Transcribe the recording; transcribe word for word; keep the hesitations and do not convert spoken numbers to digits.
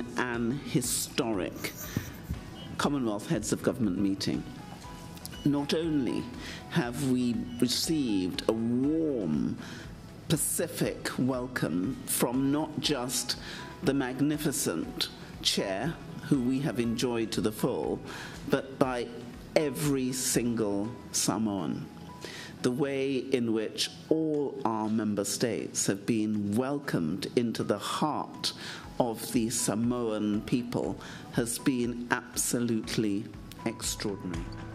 been an historic Commonwealth Heads of Government meeting. Not only have we received a warm Pacific welcome from not just the magnificent chair, who we have enjoyed to the full, but by every single Samoan. The way in which all our member states have been welcomed into the heart of the Samoan people has been absolutely extraordinary.